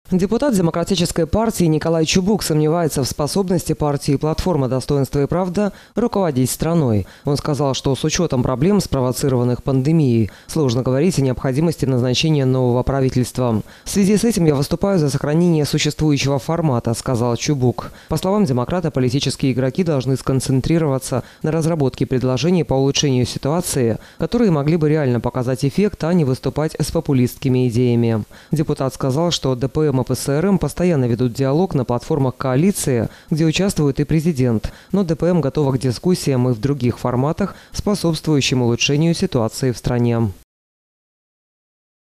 Депутат Демократической партии Николай Чубук сомневается в способности партии «Платформа достоинства и правда» руководить страной. Он сказал, что с учетом проблем, спровоцированных пандемией, сложно говорить о необходимости назначения нового правительства. В связи с этим я выступаю за сохранение существующего формата, сказал Чубук. По словам демократа, политические игроки должны сконцентрироваться на разработке предложений по улучшению ситуации, которые могли бы реально показать эффект, а не выступать с популистскими идеями. Депутат сказал, что ДПМ и ПСРМ постоянно ведут диалог на платформах коалиции, где участвует и президент. Но ДПМ готова к дискуссиям и в других форматах, способствующим улучшению ситуации в стране.